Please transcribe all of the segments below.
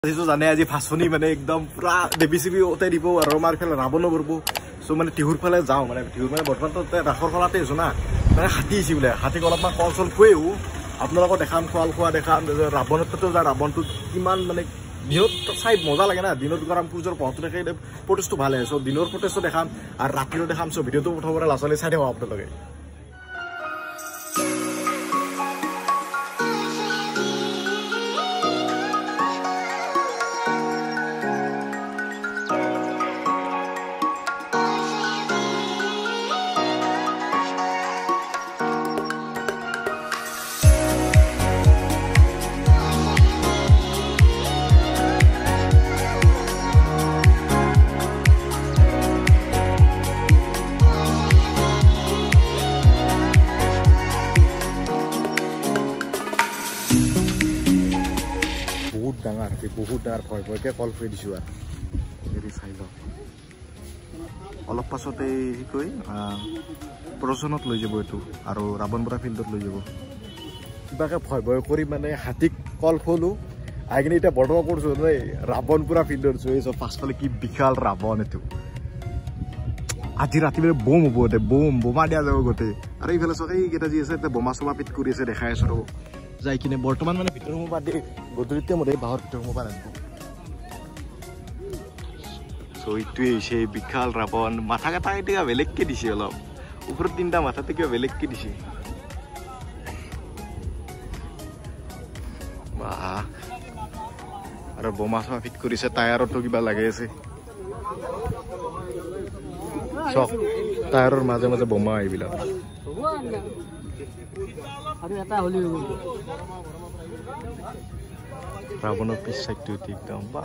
আজিতো জানে আজি ভাচনি মানে একদম পুৰা দেবী ওতাই দিব আৰু আমাৰ ফালে ৰাৱণো পৰব সো মানে টিহুৰ ফালে যাওঁ মানে টিহুৰ মানে বৰ্তমান ৰাসৰ ফালতে আছো না মানে হাতী আহিছে বোলে হাতীক অলপমান কল চল খুৱেও আপোনালোকক দেখাম খোৱা দেখাম ৰাৱণতো যায় ৰাৱণটো কিমান মানে দিনত চাই মজা লাগে না দিনত গৰম পূজাৰ পথটো দেখে প্ৰটেষ্টটো ভালে চ' দিনৰ প্ৰটেষ্টটো দেখাম আৰু ৰাতিও দেখাম চ' ভিডিঅ'টো প্ৰথমতে লাচলি চাই থাকক আপোনালোকে বহুত ডাঙৰ ভয় ভয়কে কল কৰি দিছোঁ আৰু হেৰি চাই লওক অলপ পাছতে কি কয় প্ৰচনত লৈ যাব এইটো আৰু ৰাৱণপুৰা ফিল্ডত লৈ যাব কিবাকে ভয় ভয় কৰি মানে হাতীক কল খোলোঁ আহি কিনে এতিয়া বৰ্তমান কৰিছোঁ দেই ৰাৱণপুৰা ফিল্ডত চৈ চব পাছফালে কি বিশাল ৰাৱণ এইটো আজি ৰাতিপুৱা বম হ'ব দে বোমা দিয়া যাব গোটেই আৰু এইফালে চক এইকেইটা যি আছে এতিয়া বোমা চমা পিট কৰি আছে দেখাই আছোঁ ৰ'ব যাই কিনে বৰ্তমান মানে ভিতৰ সোমোৱা দেই গধূলিতে মতে বাহৰ ভিতৰ সোমোৱা নাযাব চ' এইটোৱে হৈছে বিশাল ৰাৱণ মাথা কাটা এতিয়া বেলেগকে দিছে অলপ ওপৰত তিনিটা মাথাতে কিবা বেলেগকে দিছে বাহ আৰু বোমা চমা ফিট কৰিছে টায়াৰতো কিবা লাগি আছে চক টায়াৰৰ মাজে মাজে বোমা এইবিলাক ৰাৱণৰ পিছ চাইডটো একদম বাহ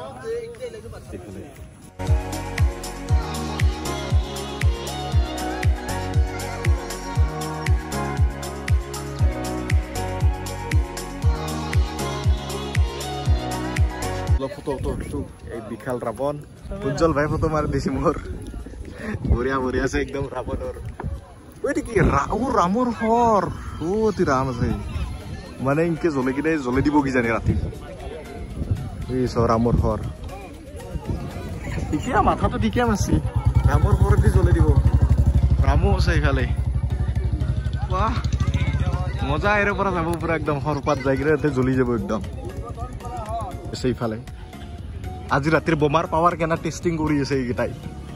ফটো এই বিশাল ৰাৱণ উজ্জ্বল ভাই ফটো মাৰি দিছে মোৰ বঢ়িয়া আছে একদম ৰাৱণৰ এইটো কি ৰামৰ হৰ অতি ৰাম আছে মানে ইনকে জ্বলে কিনে জ্বলে দিব কিজানি ৰাতি এই চ ৰামৰ হৰ ঠিকে মাথাটো ঠিকে মাছি ৰামৰ হৰত দি জ্বলে দিব ৰামো আছে এইফালে বাহ মজা এৰে পৰা যাব পুৰা একদম হৰপাত যাই কিনে ইয়াতে জ্বলি যাব একদম এইফালে আজি ৰাতিৰ বোমাৰ পাৱাৰ কেনে টেষ্টিং কৰি আছে এইকেইটাই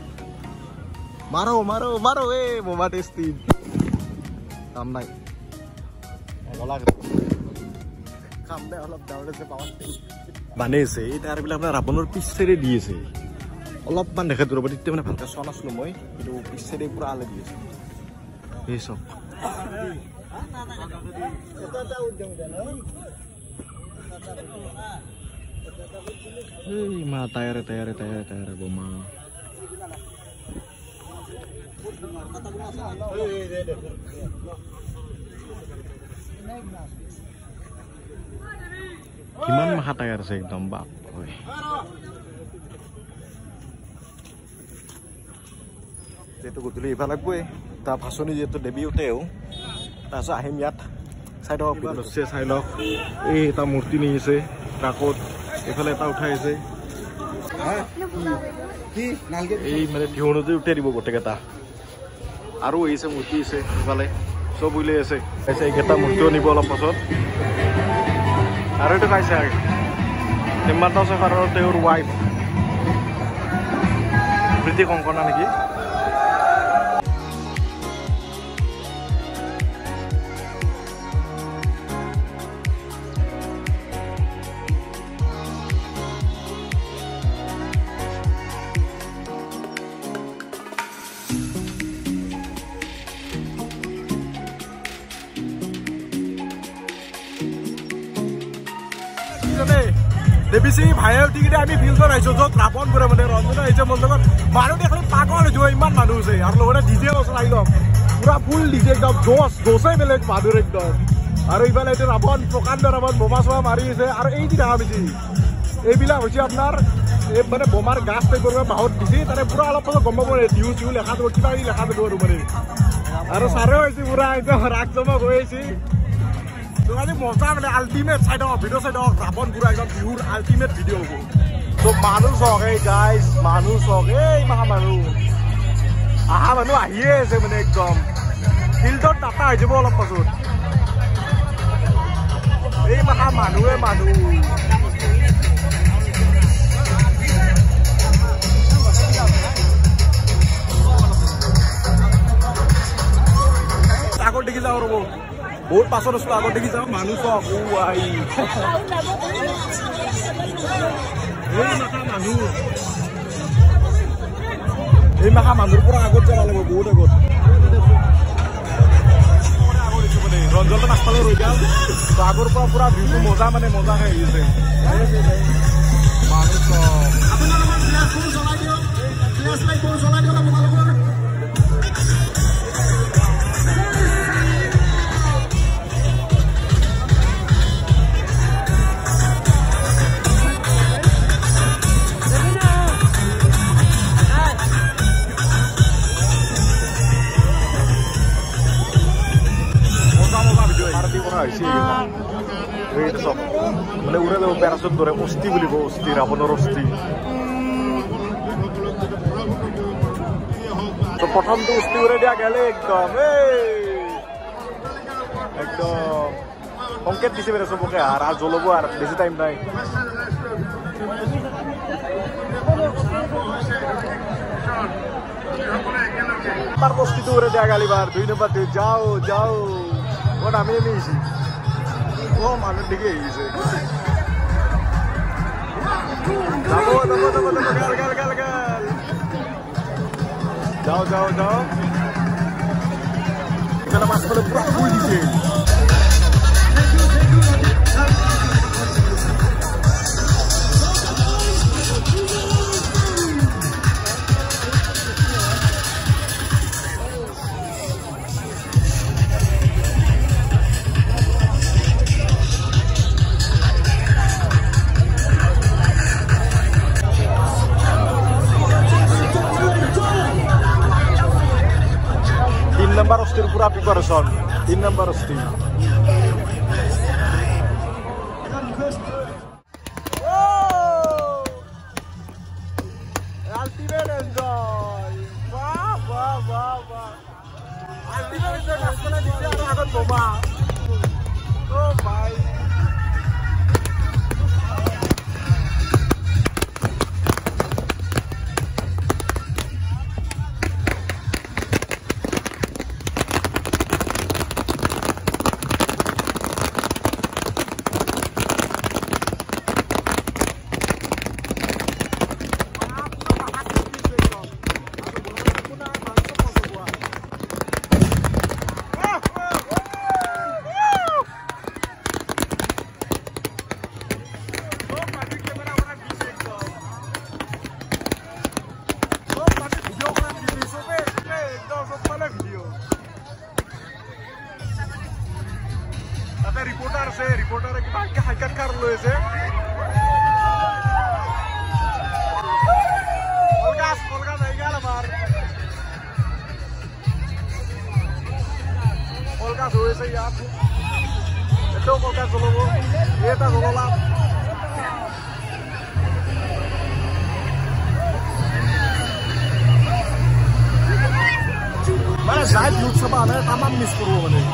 মাৰো এ বোমা টেষ্টিং কাম নাই অলপ ডাউৰে পাৱাৰ বানে আছে এই টায়াৰবিলাক মানে ৰাৱণৰ পিছ চাইডে দি আছে অলপমান দেখা দূৰ তেতিয়া মানে ভালকৈ চোৱা নাছিলোঁ মই কিন্তু পিছ চাইডে পুৰা আলে দি আছে এই চব এই মা টায়াৰে বোমা কিমান মাথা টায়াৰ আছে একদম বাপ যিহেতু গধূলি আহিব লাগবই তাৰ ভাচনি যিহেতু দেৱী উঠেও তাৰপিছত আহিম ইয়াত চাই লওক চাই লওক এই এটা মূৰ্তি নিছে ট্ৰাকত এইফালে এটা উঠাই আছে এই মানে টিহুনতে উঠাই দিব গোটেইকেইটা আৰু আহিছে মূৰ্তি আছে ইফালে চব উলিয়াই আছে এইকেইটা মূৰ্তিও নিব অলপ পাছত আৰু এইটো খাইছে হিমন্ত শেখৰৰ তেওঁৰ ৱাইফ প্ৰীতি কংকনা নেকি দেৱী সিং ভাইয়ে উঠি কিনে আমি ফিল্ডত আহিছোঁ য'ত ৰাৱণপুৰে মানে ৰঞ্জনা আহিছে মোৰ লগত মানুহ দেখোন পাগল হৈ যোৱা ইমান মানুহ হৈছে আৰু লগতে ডিজে ওচৰ আহি লওক পুৰা ফুল ডিজে একদম জোচেই বেলেগ মানুহৰ একদম আৰু ইফালে এইটো ৰাৱণ প্ৰকাণ্ড ৰাৱণ বোমা চোমা মাৰি আছে আৰু এই যি দেখা পাইছে এইবিলাক হৈছে আপোনাৰ এই মানে বোমাৰ গাছ টাইপৰ বাহত দিছে তাতে পুৰা অলপ পাছত গম পাব টিহু চিহু লেখা যাব কিবা লেখা যাব আৰু মানে আৰু ছাৰেও হৈছে পুৰা একদম ৰাগ জমা হৈ আহিছে তো আজি মজা মানে ultimate side video' side Ravan পুৰা একদম বিহুৰ আল্টিমেট ভিডিঅ' হ'ব তো মানুহ চাওক এই গাইজ মানুহ চাওক এই মাহা মানুহ আহা মানুহ আহিয়ে আছে মানে একদম ফিল্ডত নাটা হৈ যাব অলপ পাছত এই মাহা মানুহে মানুহ আগত দেখি যাওঁ ৰ'ব বহুত পাছত আছো আগত দেখি যাওঁ মানুহ চাওক আহি এই মাহা মানুহৰ পৰা আগত যাব লাগিব বহুত আগত ৰঞ্জনটো পাছফালে ৰৈ গ'ল আগৰ পৰা পুৰা ভিউটো মজা মানে মজাকে আহিছে মানুহ মানে উড়ে যাব প্যারাসুট ধরে অস্থি বলিব অস্থি রাবণের অস্থি তো প্রথমটো অস্থি উড়ে দিয়া গেলে একদম একদম সংকেত দিছে বেড়ে সবকে আর জ্বলবো আর বেশি টাইম নাই তার অস্থিটো উড়ে দিয়া গেল এবার 2 নম্বর যাও যাও ও নামে নিয়েছি ও মানুষ দিকে এসেছে যাবো যাবো যাবো যাবো গাল গাল গাল গাল যাও যাও যাও এখানে মাছ করে পুরো ফুল দিছে 3 number hostil pura preparation. 3 number hostil. Oh! Ultimate enjoy. Wow, wow, wow, wow. Ultimate enjoy. Asal bisa ada akan coba. Oh, bye. Reporter की बात क्या हरकत कर लो ऐसे कोलकाता नहीं गया बाहर कोलकाता हुए से यार तो कोलकाता चलो वो ये था चलो ला मैं शायद लोकसभा में तमाम मिस करूँ मैंने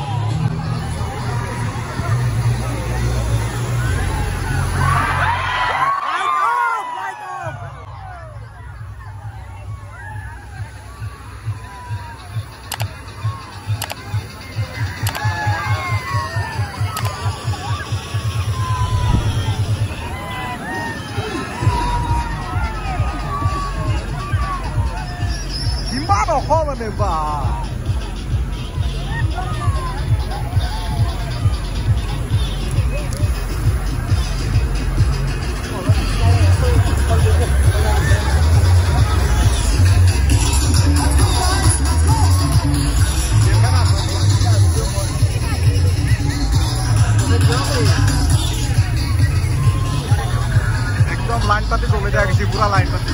Joven va. एकदम लाइन पाती चले जाएगी पूरा लाइन पाती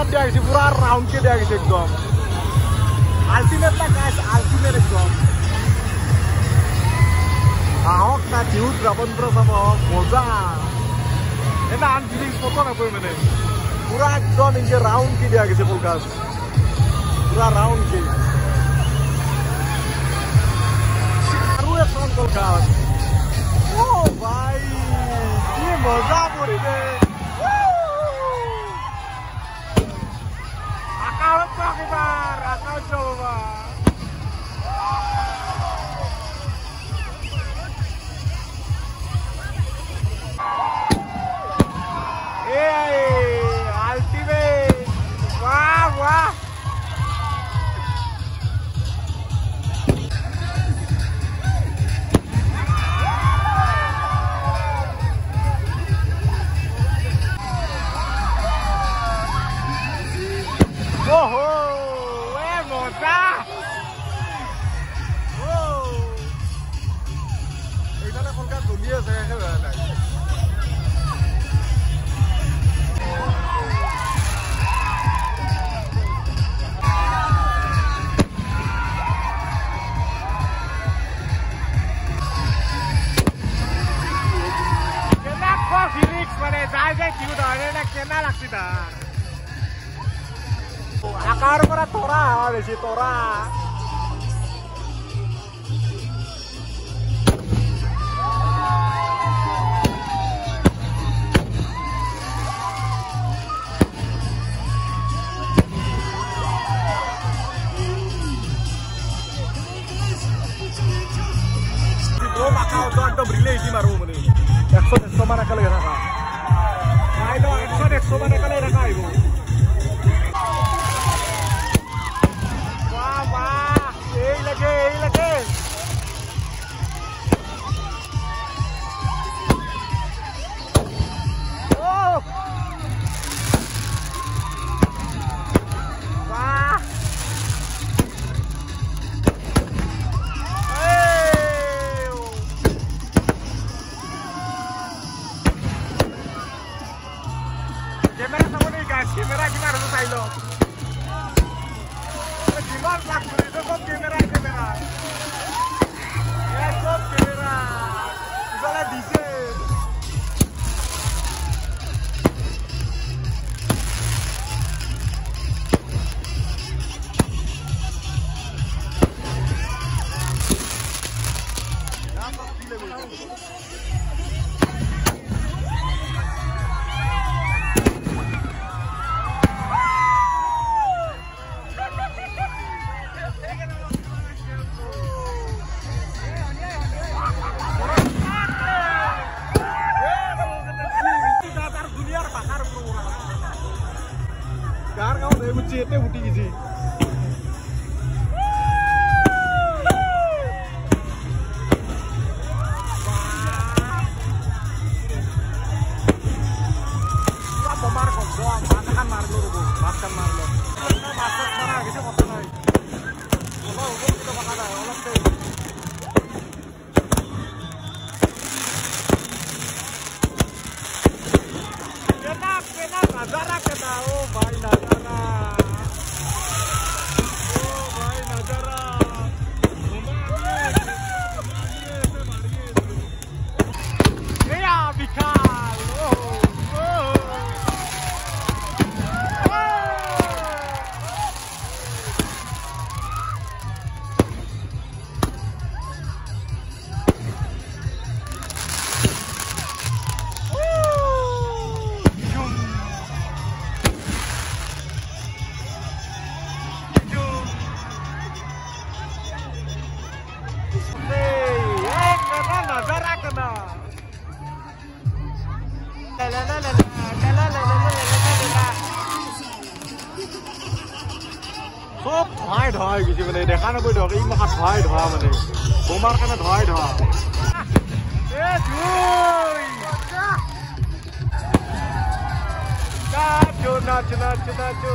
কাট দিয়া গৈছে পুৰা ৰাউণ্ডকে দিয়া গৈছে একদম আল্টিমেট না গাইছ আল্টিমেট একদম আহক না টিউট ৰাবন্দ্ৰ চাব মজা এটা আন ফিলিংস ফটো নাপায় মানে পুৰা একদম ইনকে ৰাউণ্ডকে দিয়া গৈছে ফুলকাজ পুৰা ৰাউণ্ডকে আৰু এখন ফুলকাজ ও ভাই কি মজা পৰিছে আকাশ পাকিবাৰ আকাশ চলবা আল্টিমেট বাহ বাহ ওহো এ মজা ও এইফালে কলকাতা জ্বলি আছে নাই মানে যাই যাই কিউ ধরে না কেনা লাগছে তার আকার পৰা তৰা বেছি তৰা একদম রিলে মাৰো মানে 100 মান একেলগে থাকা 100 মান একেলগে থাকা আহিব বাহ বাহ এই লাগে ও বাহ Kamera sama nih guys, kamera gimana tuh Silo? Gimana langsung itu kok kamera? Ya kok kamera, misalnya DJ. Gar kau dari bucetnya budi gizi. Apa marco doang, makan marlo dulu, makan marlo. Masak mana gitu kotor lagi. Oh, kita makan ada, olah deh. Enak, nazara kena, oh bhai nazara. Oh bhai nazara. Ya Mikal. সব ধোঁৱাই ধোঁৱা গৈছে মানে দেখা নাপাই ধৰক এই মাখাত ধোঁৱাই ধোঁৱা মানে বোমাৰ কাৰণে ধোঁৱাই ধোঁৱা নাচো নাচো নাচো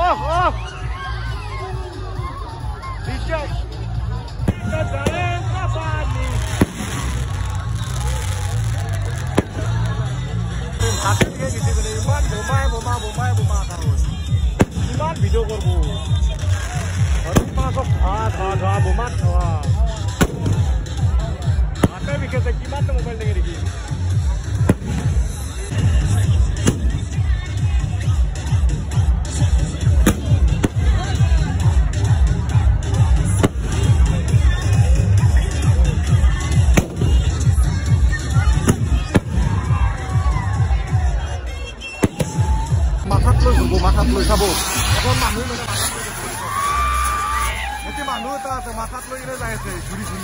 ভিডিঅ' কৰিব ধোৱা বোমাত ধোৱা হাতে বিশেষে কিমান মোবাইল দেখে নেকি মাথাত লৈ চাব এখন মানুহ মানে এতিয়া মানুহ এটা আছে মাথাত লৈ কিনে যাই আছে ঘূৰি ঘূৰি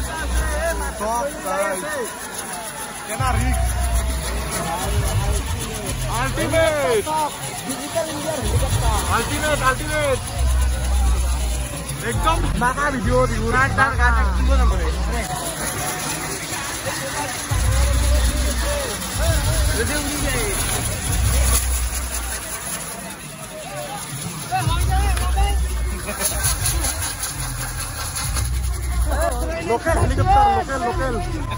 কেনা ৰিক্স আল্টিমেট একদম মাকা ভিডিঅ' দিব লোকেল হেলিকপ্টার লোকেল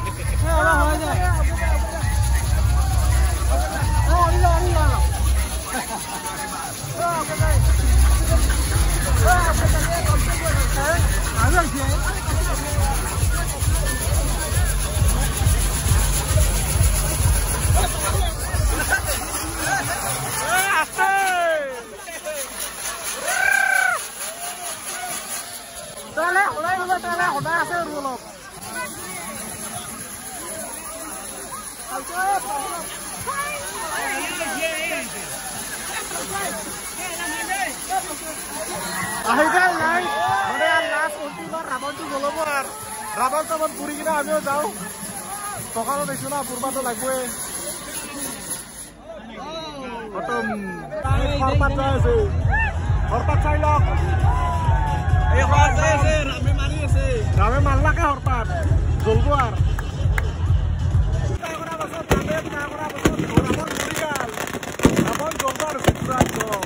রাবণ টাবন পুরি কিনা আমিও যাও সকালে দেখছো না পূর্বাতো লাগবে খতম খরপাত যাই আছে খরপাত চাই লক রামে মারলাকে হরপাত জ্বলবো আর রাবণ জ্বলবো আর পুরা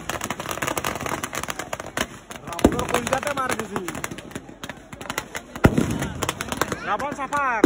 রাবণের কলজাতে মার দিছি রাবণ সাফার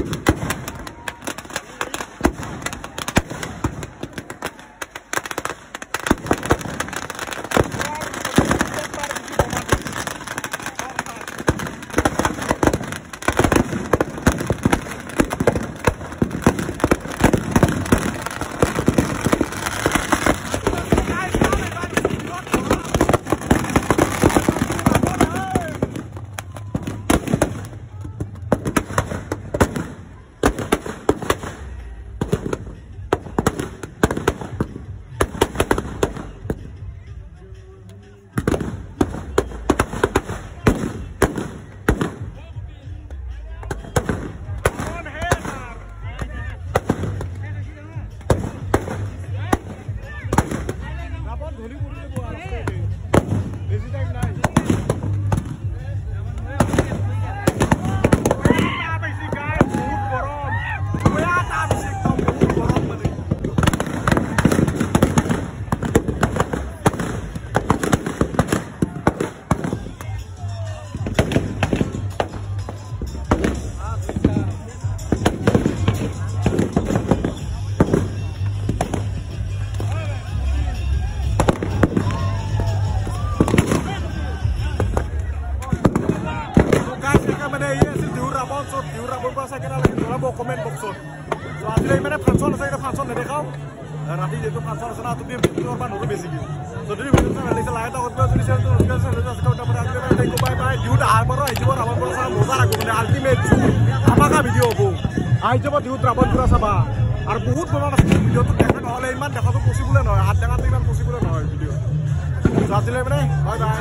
কমেন্ট বক্সত আজিলৈ মানে ফাংচন আছে এটা ফাংচন নেদেখাও ৰাতি যেটো ফাংচন আছে না তুমি ভিডিঅ'ৰ পৰা নৰো বেছি দিও যদি ভিডিঅ'টো লাগিছে লাইট অন কৰি যদি চেনেলটো সাবস্ক্ৰাইব কৰি আজিলৈ বাই বাই ভিডিঅ'টো আৰম্ভ আহিব ৰাবণ পুৰা চাব মজা লাগিব মানে আল্টিমেট আমাকা ভিডিঅ' হ'ব আহিব ভিডিঅ'টো ৰাবণ পুৰা চাবা আৰু বহুত বনান আছে ভিডিঅ'টো দেখা নহ'লে ইমান দেখাটো পচিবল নহয় হাত দেখাটো ইমান পচিবল নহয় ভিডিঅ' আজিলৈ মানে বাই বাই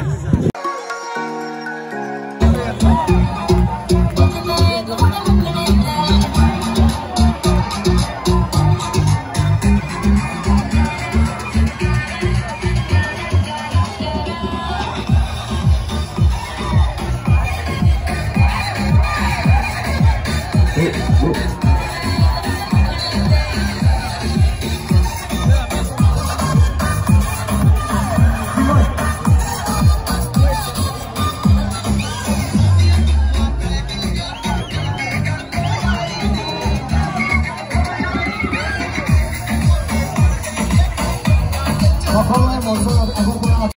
সকলোৱে মঞ্চত আহিব পৰা